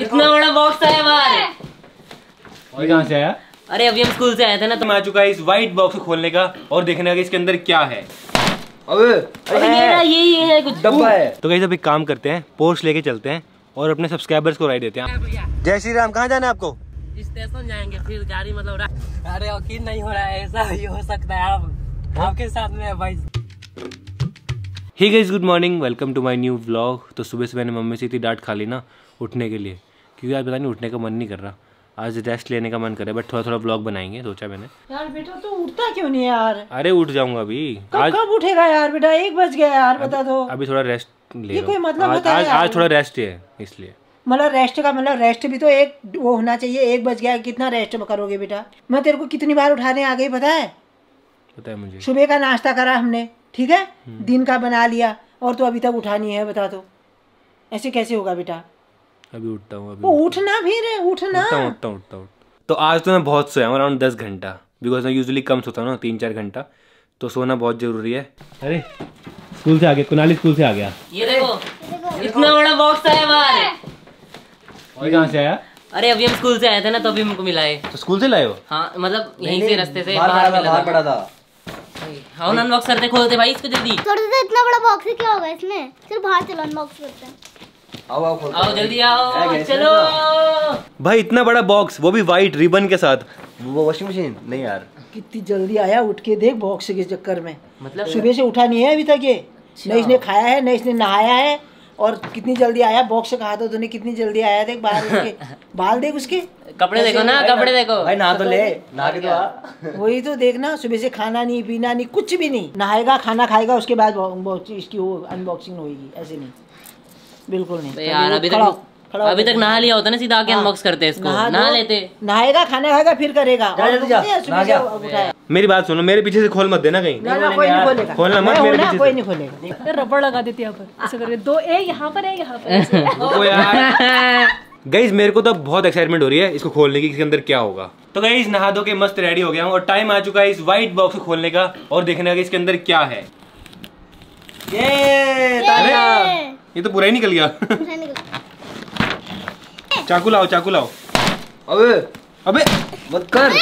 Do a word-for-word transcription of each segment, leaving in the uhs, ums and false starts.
इतना बड़ा बॉक्स आया बाहर। और कहाँ से आया? अरे अभी हम स्कूल से आए थे ना, तो मैं आ चुका है इस व्हाइट बॉक्स को खोलने का और देखने का कि इसके अंदर क्या है। अबे मेरा ये ये है कुछ डब्बा है। तो गाइस अब एक काम करते हैं, पोर्श लेके चलते हैं और अपने सब्सक्राइबर्स को राइड देते हैं। जय श्री राम। कहाँ जाना है आपको? स्टेशन जाएंगे, फिर गाड़ी मतलब। अरे यकीन नहीं हो रहा है, ऐसा ही हो सकता है। आप आपके साथ में भाई। Hey guys, good morning, welcome to my new vlog. तो सुबह से मैंने मम्मी से इतनी डांट खा ली ना उठने के लिए, क्योंकि आज पता नहीं उठने का मन नहीं कर रहा। आज रेस्ट लेने का मन करे, बट थोड़ा थोड़ा व्लॉग बनाएंगे सोचा मैंने। यार बेटा तो उठता क्यों नहीं यार? अरे उठ जाऊंगा अभी। कब आज कब उठेगा यार बेटा? एक बज गया यार, बता दो। अभी थोड़ा रेस्ट ले ये कोई रहा हूं। मतलब आज होता है आज, यार? आज थोड़ा रेस्ट है इसलिए। मतलब रेस्ट का मतलब रेस्ट भी तो एक वो होना चाहिए। एक बज गया, कितना रेस्ट करोगे बेटा? मैं तेरे को कितनी बार उठाने आ गई पता है? पता है मुझे। सुबह का नाश्ता करा हमने, ठीक है, दिन का बना लिया, और तो अभी तक उठा नहीं है। बता दो ऐसे कैसे होगा बेटा? अभी उठता हूँ। अभी वो उठना फिर उठना। उठता हूँ उठता हूँ उठता हूँ। तो आज तो मैं बहुत सोया हूँ, अराउंड दस घंटा, बिकॉज मैं यूजुअली कम सोता हूँ ना, तीन चार घंटा। तो सोना बहुत जरूरी है। अरे स्कूल से आ गया, कुनाली स्कूल से आ गया। ये देखो, इतना बड़ा बॉक्स आया बाहर। और कहाँ से आया? अरे अभी हम स्कूल से आए थे ना, तो अभी हमको मिला है। तो स्कूल से लाए हो? हाँ मतलब यहीं से रास्ते से बाहर मिला था। पड़ा था। हाँ अनबॉक्स करते, खोलते भाई इसको जल्दी। थोड़ा सा इतना बड़ा बॉक्स है, क्या होगा इसमें? सिर्फ बाहर चलो अनबॉक्स करते हैं। आओ आओ खोलते हैं। आओ जल्दी आओ, चलो। भाई इतना बड़ा बॉक्स, वो भी वाइट रिबन के साथ। वो वॉशिंग मशीन नहीं यार। कितनी जल्दी आया, उठ के देख बॉक्स के चक्कर में। मतलब सुबह से उठा नहीं है अभी तक ये। न इसने खाया है, न इसने नहाया है, और कितनी जल्दी आया। बॉक्स से कहा था तूने, कितनी जल्दी आया। देख बाहर उसके बाल, देख उसके कपड़े देखो ना, कपड़े देखो भाई। नहा तो ले, नहा के तो आ। वही तो देखना, सुबह से खाना नहीं, पीना नहीं, कुछ भी नहीं। नहाएगा, खाना खाएगा, उसके बाद इसकी वो अनबॉक्सिंग होगी। ऐसे नहीं, बिल्कुल नहीं यार। अभी तक अभी तक नहा लिया होता ना, सीधा आके अनबॉक्स करते इसको। नहा लेते, नहाएगा, खाना खाएगा, फिर करेगा। मेरी बात सुनो, मेरे पीछे से खोल मत देना कहीं। ना, ना, कोई नहीं खोलेगा। खोलना मत मेरे पीछे से। कोई नहीं खोलेगा। रबड़ लगा देते यहाँ पर, ऐसे करके दो ए यहाँ पर है, यहाँ पर। रुको यार। गाइस मेरे को तो बहुत एक्साइटमेंट हो रही है इसको खोलने की, इसके अंदर क्या होगा। तो गाइस नहा धो के मस्त रेडी हो गया हूँ और टाइम आ चुका है इस व्हाइट बॉक्स को खोलने का और देखने का कि इसके अंदर क्या है। ये ये तो पूरा ही निकल गया। चाकू लाओ, चाकू लाओ। अबे अबे मत कर।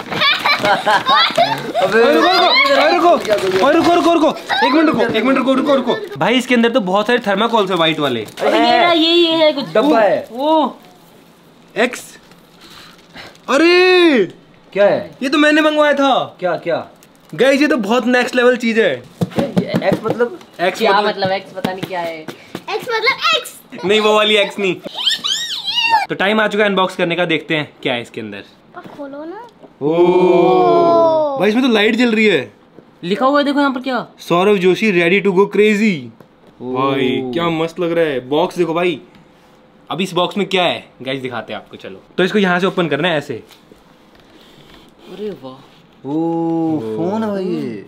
अबे रुको रुको रुको रुको रुको एक मिनट रुको, एक मिनट रुको रुको रुको भाई इसके अंदर तो बहुत सारे थर्माकोल्स है व्हाइट वाले। मेरा ये ये है कुछ डब्बा है। वो एक्स। अरे क्या है? ये तो मैंने मंगवाया था। क्या क्या? गाइस ये तो बहुत नेक्स्ट लेवल चीज है। एक्स मतलब एक्स क्या मतलब? एक्स पता नहीं क्या है। एक्स मतलब एक्स नहीं, वो वाली एक्स नहीं। तो टाइम आ चुका है अनबॉक्स करने का, देखते हैं क्या है इसके अंदर। खोलो ना। ओह भाई इसमें तो लाइट जल रही है। लिखा हुआ है देखो यहाँ पर क्या। Saurav Joshi ready to go crazy. भाई क्या मस्त लग रहा है। बॉक्स देखो भाई। अब इस बॉक्स में क्या है गाइस दिखाते हैं आपको। चलो तो इसको यहाँ से ओपन करना है ऐसे। अरे वाह, ओ फोन है भाई ये।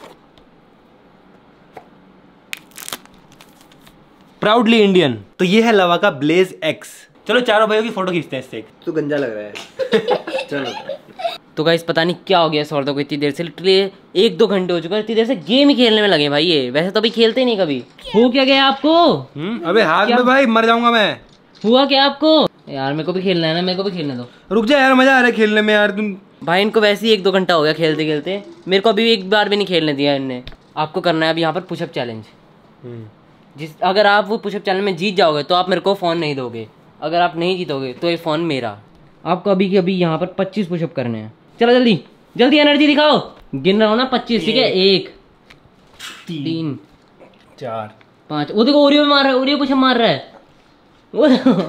Proudly Indian. तो ये है लवा का ब्लेज एक्स। चलो चारों भाइयों की फोटो खींचते हैं इससे। तो गंजा लग रहा है। चलो तो गाइस पता नहीं क्या हो गया सौरव को, इतनी देर से लिटरली एक दो घंटे हो चुका है, इतनी देर से गेम ही खेलने में लगे भाई ये। वैसे तो अभी खेलते नहीं कभी। हो क्या गया आपको? हम्म अबे हाथ में भाई मर जाऊंगा मैं। हुआ क्या आपको? यार मेरे को भी खेलना है ना, मेरे को भी खेलने दो। रुक जा यार, मजा आ रहा है खेलने में यार। तुम भाई इनको वैसे ही एक दो घंटा हो गया खेलते खेलते, मेरे को अभी एक बार भी नहीं खेलने दिया इनने। आपको करना है अब यहाँ पर पुशअप चैलेंज। जिस अगर आप वो पुशअप चैलेंज में जीत जाओगे तो आप मेरे को फोन नहीं दोगे, अगर आप नहीं जीतोगे तो ये फोन मेरा। आपको अभी की अभी यहाँ पर पच्चीस पुशअप करने हैं। चलो जल्दी जल्दी एनर्जी दिखाओ। गिन रहा हूँ ना, पच्चीस, ठीक है। एक तीन, तीन चार पाँच। वो देखो ओरियो में मार रहा है, ओरियो पुशअप मार रहा है। वो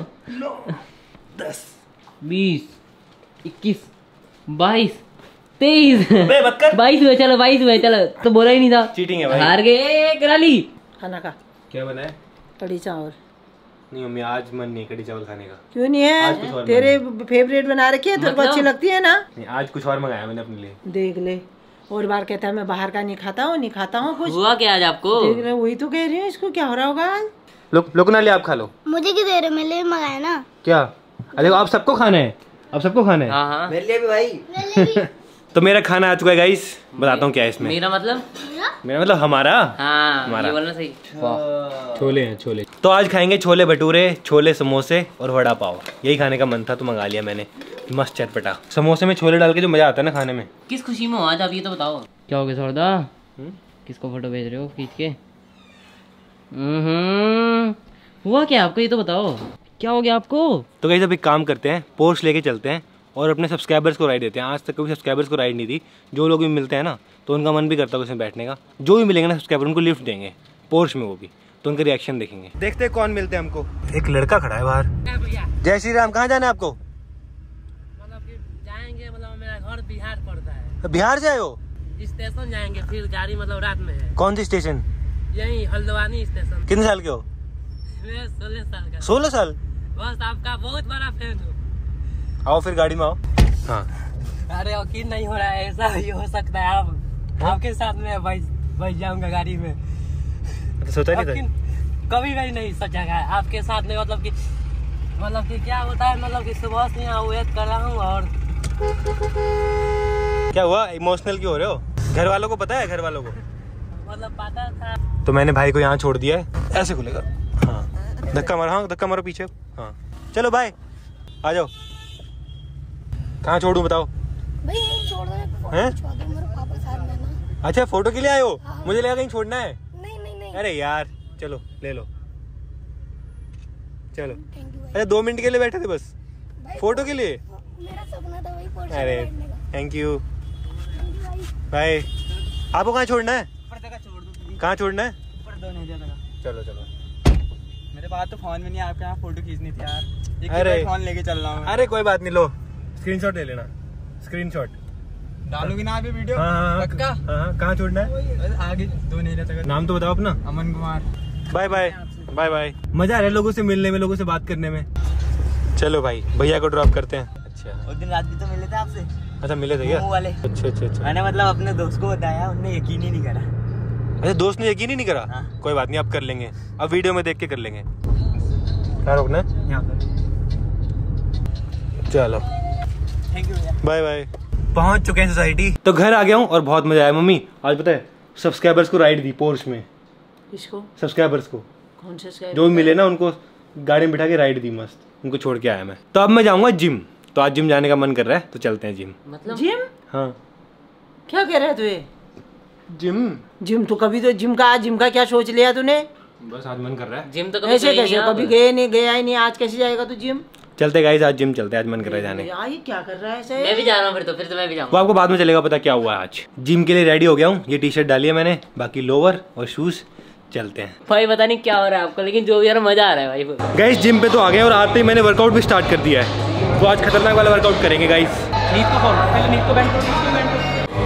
दस बीस इक्कीस बाईस तेईस मत कर। बाईस हुए, चलो बाईस हुए, चलो। तो बोला ही नहीं था, चीटिंग है भाई। हार गए। करा ली खाना का क्या बना है? कढ़ी चावल। नहीं मम्मी आज मन नहीं कढ़ी चावल खाने का। क्यों नहीं आज कुछ है? और तेरे फेवरेट बना रखी है, तेरे को मतलब? अच्छी लगती है ना। नहीं आज कुछ और मंगाया मैंने अपने लिए। देख ले, और बार कहता है मैं बाहर का नहीं खाता हूँ, नहीं खाता हूँ कुछ। हुआ क्या आज आपको? देख ले, वही तो कह रही हूँ, इसको क्या हो रहा होगा आज। लोग लोग ना ले, आप खा लो। मुझे क्यों दे रहे? मेरे लिए मंगाया ना। क्या? अरे आप सबको खाना है, अब सबको खाना है। हाँ हाँ मेरे लिए भी भाई। मेरे लिए भी। तो मेरा खाना आ चुका है गाइस, बताता हूँ क्या है इसमें। मेरा मतलब मेरा मतलब हमारा हाँ हमारा। ये बोलना सही। छोले हैं छोले। तो आज खाएंगे छोले भटूरे, छोले समोसे और वड़ा पाव। यही खाने का मन था तो मंगा लिया मैंने, मस्त चटपटा। समोसे में छोले डाल के जो मजा आता है ना खाने में। किस खुशी में हो आज आप ये तो बताओ। क्या हो गया सौरदा, किसको फोटो भेज रहे हो खींच के? हम्म हुआ क्या आपको ये तो बताओ, क्या हो गया आपको? तो गाइस अब एक काम करते हैं, पोर्श लेके चलते हैं और अपने सब्सक्राइबर्स को राइड देते हैं। आज तक कभी सब्सक्राइबर्स को राइड नहीं दी। जो लोग भी मिलते हैं ना तो उनका मन भी करता है उसमें बैठने का। जो भी मिलेंगे ना सब्सक्राइबर उनको लिफ्ट देंगे पोर्श में, वो भी तो उनका रिएक्शन देखेंगे। देखते हैं कौन मिलते हैं हमको। एक लड़का खड़ा है बाहर। जय श्री राम। कहाँ जाना है आपको? मतलब कि जाएंगे, मतलब मेरा घर बिहार पड़ता है। बिहार से आए हो? स्टेशन जाएंगे, फिर गाड़ी मतलब रात में है। कौन सी स्टेशन? यही हल्द्वानी स्टेशन। कितने साल के हो? मैं सोलह साल का। सोलह साल? बस आपका बहुत बड़ा फैन हूँ। आओ फिर गाड़ी में आओ। हाँ अरे यकीन नहीं हो रहा है, ऐसा ही हो सकता है। आप आपके साथ में बैठ बैठ जाऊंगा गाड़ी में। तो सोचा नहीं था? कभी भी नहीं सोचा है आपके साथ में। मतलब कि मतलब कि क्या होता है, मतलब कि सुबह से यहाँ वेट कर रहा हूँ। और क्या हुआ, इमोशनल क्यों हो रहे हो? घर वालों को पता है? घर वालों को मतलब पता था। तो मैंने भाई को यहाँ छोड़ दिया है। ऐसे खुलेगा। हाँ धक्का मारो। हाँ धक्का मारो पीछे। हाँ चलो बाय, आ जाओ। कहाँ छोड़ूं बताओ? भाई छोड़ दो, हैं? मेरे पापा साथ में ना। अच्छा फोटो के लिए आए हो? मुझे लगा कहीं छोड़ना है। नहीं नहीं नहीं, अरे यार चलो ले लो, चलो। थैंक यू अच्छा दो मिनट के लिए बैठे थे बस भाई। फोटो के लिए? मेरा सपना था वही पोर्शन अरे में बैठने का। थैंक यू Thank you भाई। बाय। आपको कहाँ छोड़ना है? छोड़ दो, कहाँ छोड़ना है? ऊपर दो नहीं देगा। चलो चलो। मेरे पास तो फोन में नहीं, आपके यहाँ फोटो खींचनी थी यार। एक अरे। फोन लेके चल रहा हूँ। अरे कोई बात नहीं, लो स्क्रीनशॉट ले लेना। स्क्रीनशॉट डालोगी ना आप ये वीडियो? हाँ हाँ पक्का? हाँ हाँ। कहाँ छोड़ना है? आगे दो नहीं रहता। नाम तो बताओ अपना। Aman Kumar. Bye bye bye bye. मजा आ रहा है लोगों से मिलने में, लोगों से बात करने में। चलो भाई भैया को ड्रॉप करते हैं। अच्छा उस दिन रात भी तो मिले थे आपसे। अच्छा मिले थे क्या? वो वाले। अच्छा अच्छा अच्छा। मैंने मतलब अपने दोस्त को बताया, उनने यकीन ही नहीं करा। अच्छा दोस्त ने यकीन ही नहीं करा? हाँ। कोई बात नहीं, अब कर लेंगे, अब वीडियो में देख के कर लेंगे। कहाँ रोकना है? यहाँ पर। चलो थैंक यू भैया। Bye bye. पहुंच चुके हैं सोसाइटी। तो घर आ गया हूँ और बहुत मजा आया। मम्मी आज पता है सब्सक्राइबर्स को राइड दी पोर्श में। किसको? सब्सक्राइबर्स को कौन से? जो भी मिले ना उनको गाड़ी में बिठा के राइड दी, मस्त। उनको छोड़ के आया मैं। तो अब मैं जाऊंगा जिम। तो आज जिम जाने का मन कर रहा है तो चलते हैं जिम। मतलब जिम? हाँ क्या कह रहा है तू ये? जिम जिम तो कभी तो जिम का, आज जिम का क्या सोच लिया तूने? बस आज मन कर रहा है। जिम तो कभी ऐसे गए कैसे? नहीं आप। कभी गए नहीं, गया ही नहीं, आज कैसे जाएगा तू जिम? चलते गाइस आज जिम चलते हैं, आज मन कर रहा है जाने का। यार ये क्या कर रहा है ऐसे? मैं भी जा रहा हूँ फिर तो फिर तो मैं भी वो जाऊँगा। आपको बाद में चलेगा पता क्या हुआ आज। जिम के लिए रेडी हो गया हूँ। ये टी शर्ट डाली है मैंने, बाकी लोअर और शूज। चलते हैं भाई पता नहीं क्या हो रहा है आपको, लेकिन जो भी यार मजा आ रहा है भाई। गाइस जिम पे तो आ गए और आते ही मैंने वर्कआउट भी स्टार्ट कर दिया है। तो आज खतरनाक वाला वर्कआउट करेंगे गाइस। नीत को फॉलो, पहले नीत को बैंड करो, नीत को बैंड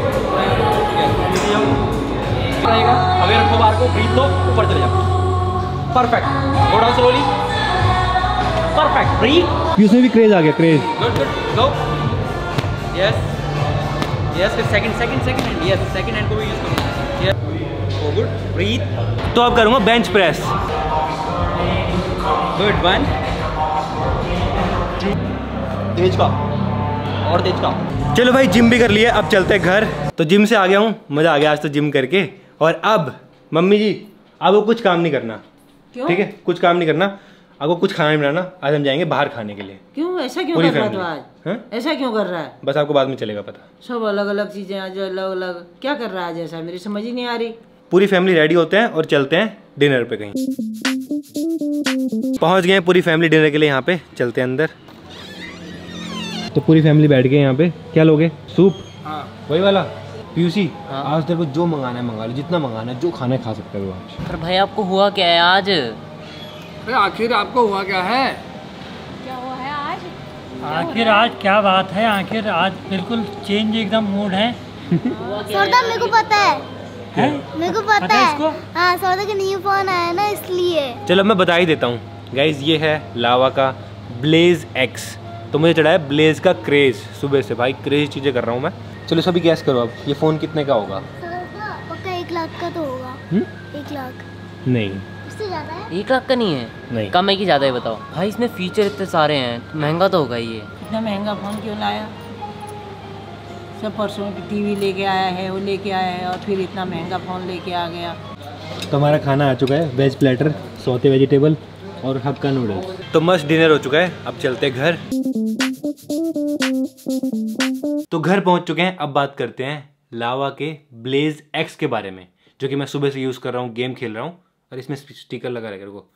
रहेगा। अगर रखो बार को, ब्रीथ लो, ऊपर चले जाओ। Perfect. Go down slowly. Perfect. Breathe. उसमें भी क्रेज आ गया, craze. Good good. Go. Yes yes. फिर second second second hand. Yes second hand को भी यूज करो। Yes go good. ब्रीथ। तो अब करूंगा बेंच प्रेस। गुड। वन तेज का और तेज का। चलो भाई जिम भी कर लिया, अब चलते हैं घर। तो जिम से आ गया हूँ, मजा आ गया आज तो जिम करके। और अब मम्मी जी अब वो कुछ काम नहीं करना, ठीक है? कुछ काम नहीं करना, आपको कुछ खाना नहीं बनाना। आज हम जाएंगे बाहर खाने के लिए। क्यों ऐसा क्यों पूरी कर रहा है तू family। आज? हाँ? ऐसा क्यों कर रहा है? बस आपको बाद में चलेगा पता। सब अलग अलग चीजें आज अलग अलग क्या कर रहा है आज ऐसा? मेरी समझ ही नहीं आ रही। पूरी फैमिली रेडी होते हैं और चलते हैं डिनर पे कहीं। पहुंच गए हैं पूरी फैमिली डिनर के लिए, यहाँ पे चलते हैं अंदर। तो पूरी फैमिली बैठ गए यहाँ पे। क्या लोगे? सूप? हाँ वही वाला पीयूसी। आज तेरे को जो मंगाना है मंगा लो, जितना मंगाना है, जो खाना है खा सकते हो आज। पर भाई आपको हुआ क्या है आज? आखिर आपको हुआ क्या है? क्या हुआ है आज? आखिर आज क्या बात है? आखिर आज बिल्कुल चेंज एकदम मूड है। सौदा मेरे को पता है, हैं? मेरे को पता, पता है है इसको? हाँ सौदा का न्यू फोन आया ना इसलिए। चलो मैं बता ही देता हूँ गाइज, ये है लावा का ब्लेज एक्स। तो मुझे चढ़ा है ब्लेज का क्रेज सुबह से। भाई क्रेज चीज़ें कर रहा हूँ मैं। चलो सभी गैस करो अब, ये फ़ोन कितने का होगा? सौदा पक्का एक लाख का तो होगा। हुँ? एक लाख नहीं उससे ज्यादा है। एक लाख का नहीं है? नहीं। कम है कि ज़्यादा है बताओ? भाई इसमें फीचर इतने सारे हैं, महंगा तो होगा ही ये। इतना महंगा फोन क्यों लाया? सब परसों टीवी लेके आया है, वो लेके आया है और फिर इतना महंगा फ़ोन लेके आ गया। तो हमारा खाना आ चुका है, वेज प्लेटर, सौते वेजिटेबल और हक्का नूडल्स। तो मस्त डिनर हो चुका है, अब चलते हैं घर। तो घर पहुंच चुके हैं, अब बात करते हैं लावा के ब्लेज एक्स के बारे में, जो कि मैं सुबह से यूज़ कर रहा हूँ, गेम खेल रहा हूँ। और इसमें स्टिकर लगा रहेगा को।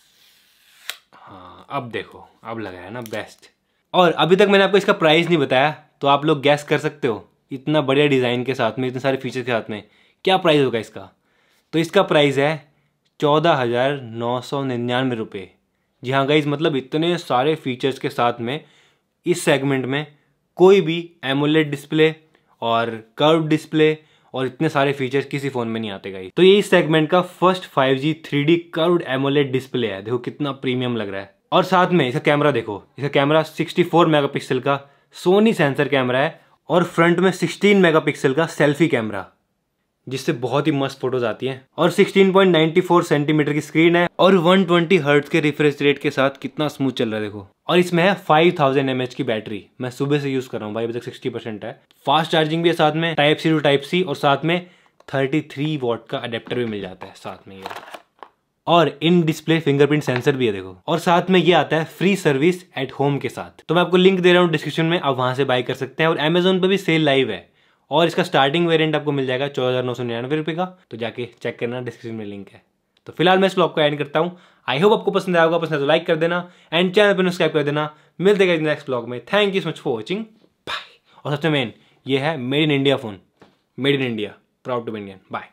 हाँ अब देखो, अब लगा है ना बेस्ट। और अभी तक मैंने आपको इसका प्राइस नहीं बताया, तो आप लोग गैस कर सकते हो इतना बढ़िया डिज़ाइन के साथ में, इतने सारे फीचर के साथ में क्या प्राइस होगा इसका। तो इसका प्राइस है चौदह हज़ार नौ सौ निन्यानवे रुपये। जी हाँ गाइज, मतलब इतने सारे फीचर्स के साथ में इस सेगमेंट में कोई भी एमोलेड डिस्प्ले और कर्व डिस्प्ले और इतने सारे फीचर्स किसी फ़ोन में नहीं आते गाइज। तो ये इस सेगमेंट का first five G three D curved AMOLED display है। देखो कितना प्रीमियम लग रहा है। और साथ में इसका कैमरा देखो, इसका कैमरा सिक्सटी फोर मेगापिक्सल का सोनी सेंसर कैमरा है और फ्रंट में सिक्सटीन मेगापिक्सल का सेल्फी कैमरा, जिससे बहुत ही मस्त फोटोज आती हैं। और sixteen point nine four centimetre की स्क्रीन है और वन ट्वेंटी हर्ट्ज के रिफ्रेश रेट के साथ कितना स्मूथ चल रहा है देखो। और इसमें है फाइव थाउजेंड एम एच की बैटरी। मैं सुबह से यूज कर रहा हूँ भाई, अभी तक सिक्सटी परसेंट है। फास्ट चार्जिंग भी है साथ में, type C to type C, और साथ में थर्टी थ्री वॉट का अडेप्टर भी मिल जाता है साथ में ये। और इन डिस्प्ले फिंगरप्रिंट सेंसर भी है देखो। और साथ में ये आता है फ्री सर्विस एट होम के साथ। तो मैं आपको लिंक दे रहा हूँ डिस्क्रिप्शन में, आप वहां से बाय कर सकते हैं। और अमेजोन पे भी सेल लाइव है और इसका स्टार्टिंग वेरिएंट आपको मिल जाएगा चौदह हज़ार नौ सौ निन्यानवे रुपये का। तो जाके चेक करना, डिस्क्रिप्शन में लिंक है। तो फिलहाल मैं इस ब्लॉग को एंड करता हूँ। आई होप आपको पसंद आएगा, पसंद है तो लाइक कर देना एंड चैनल पर सब्सक्राइब कर देना। मिलते हैं नेक्स्ट ब्लॉग में। Thank you so much for watching, bye. और सबसे मेन ये है made in India phone, made in India, proud to be Indian, bye.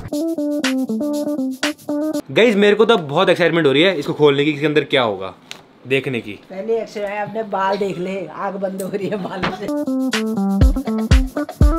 Guys मेरे को तो बहुत एक्साइटमेंट हो रही है इसको खोलने की, इसके अंदर क्या होगा देखने की। पहले एक्सरे अपने बाल देख ले, आग बंद हो रही है बालों से।